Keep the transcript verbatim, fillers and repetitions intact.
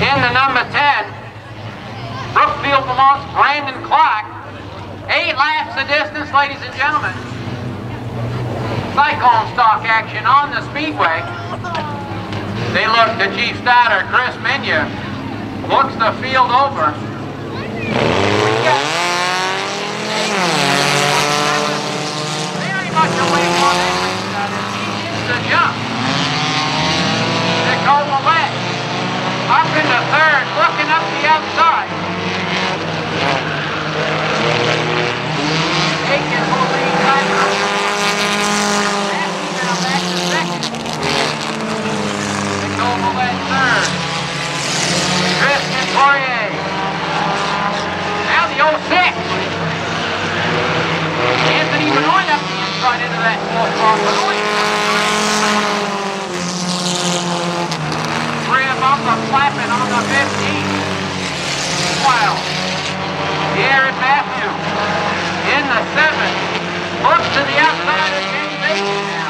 In the number ten, Brookfield, Vermont's Brandon Clark. Eight laps the distance, ladies and gentlemen. Cyclone stock action on the speedway. They look, the chief starter, Chris Minya, looks the field over. Very much away from it. It's the jump. Nicole Millette up in the third, looking up the outside. Taking full lead time. Matthew now back to second. Nicole Millette third. Tristan Poirier. Now the oh six. Anthony Benoit up the inside into that fourth car. Benoit. Graham up the flapping on the fifteen. Wow. Jared Matthew in the seven. Looks to the outside of Kenny Bates now.